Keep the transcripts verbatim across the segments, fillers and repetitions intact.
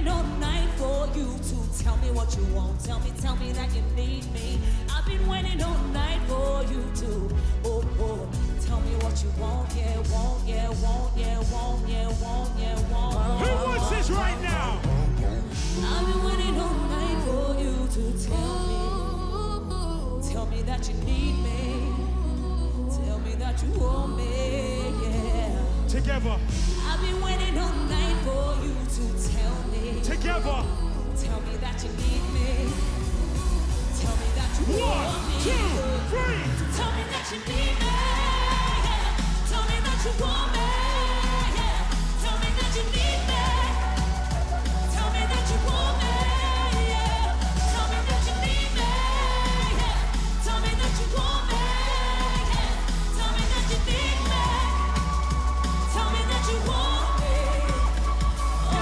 waiting all night for you to tell me what you want. Tell me, tell me that you need me. I've been waiting all night for you to, oh, oh, tell me what you want. Yeah, want, yeah, want, yeah, want, yeah, want, yeah, want. Who wants this right now? I've been waiting all night for you to tell me, tell me that you need me. Tell me that you want me, yeah. Together. I've been waiting all night for you to tell me. Together. Tell me that you need me. Tell me that you One, want me. two, three. Tell me that you need me. Yeah. Tell me that you want me. Yeah. Tell me that you need me. Tell me that you want me. Yeah. Tell me that you need me. Yeah. Tell me that you want me. Yeah. Tell me that you need me. Tell me that you want me. Oh.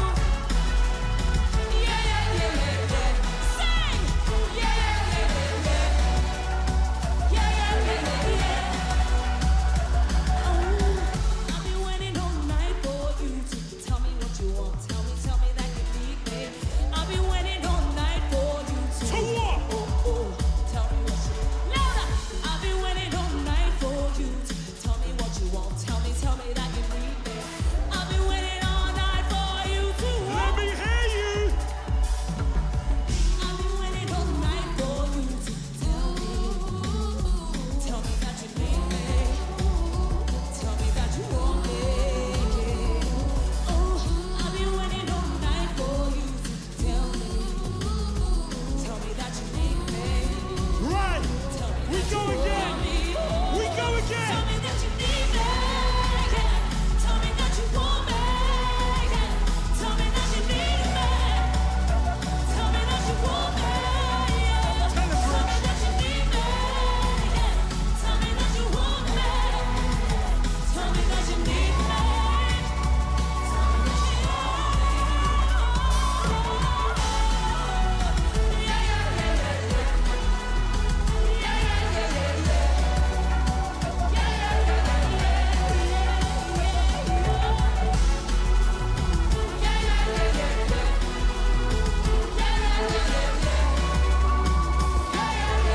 Yeah, yeah, yeah, yeah, yeah. Sing. Yeah, yeah, yeah, yeah, yeah. Yeah, yeah, yeah, yeah, yeah. Oh. I've been waiting all night for you to tell me what you want. Tell me, tell me that you need me. I've been waiting all night for you to. To what? Oh, oh. Tell me what you louder. I've been waiting all night for you to tell me what you want. Tell me, tell me that you need me. I've been waiting all night for you to. Let me hear you. I've been waiting all night for you to tell me. Tell me that you need me. Tell me that you want me. Yeah. Oh, I've been waiting all night for you to tell me. Tell me that you need me. Right. Tell me We that go you again. want me. Oh. We go Tell again. me that you need me. Yeah. Tell me that you want me. Yeah. Tell me that you need me. Tell me that you want me. Yeah. Tell us, Tell me Rich. that you need me. Yeah. Tell me that you want me. Tell me that you need me. Tell me that you want me. Yeah, yeah, yeah, yeah, yeah. Yeah, yeah, yeah, yeah, yeah. Yeah, yeah, yeah, yeah, yeah. Yeah, yeah, yeah, yeah, yeah. Yeah, yeah, yeah, yeah, yeah. Yeah,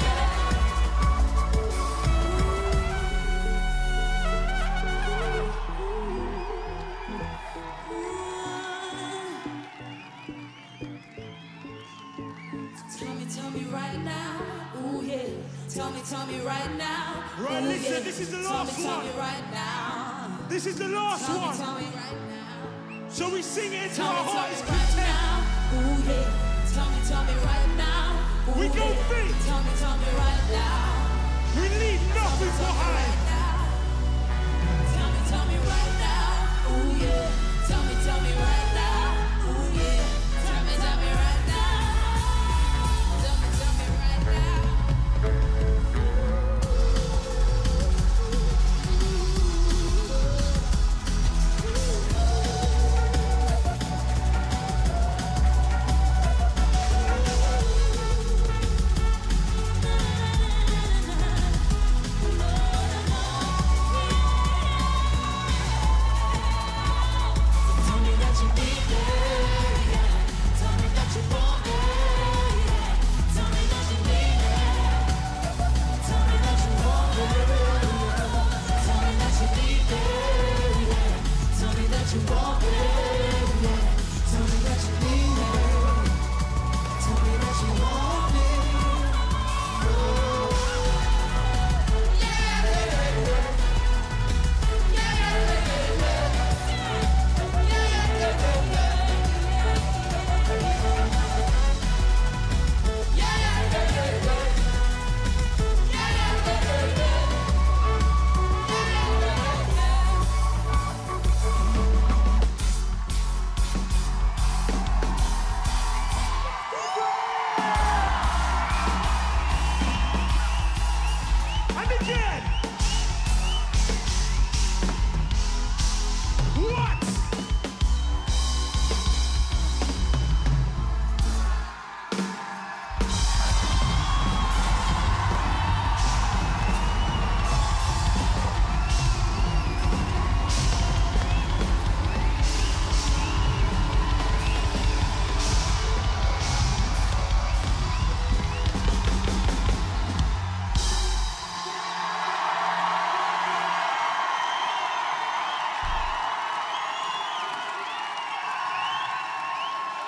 Tell me, tell me right now, ooh yeah. Tell me, tell me right now. Right, ooh, listen, yeah. this is the Tell last me, tell one. me right now. This is the last Tell me, one. tell me right now. So we sing it to Tell our me, tell heart's me right content. now. Ooh yeah. Tell me, tell me right now. Ooh, We go yeah. big. Tell me, tell me right now. We leave nothing Tell me behind. right now. Tell me, tell me right now. Ooh yeah. Tell me, tell me right now. Ooh yeah. Tell me, tell me right now. Tell me, tell me right now.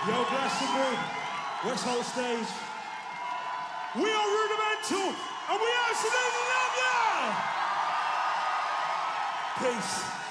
Yo, Glastonbury, West Hall Stage. We are Rudimental, and we absolutely love ya! Peace.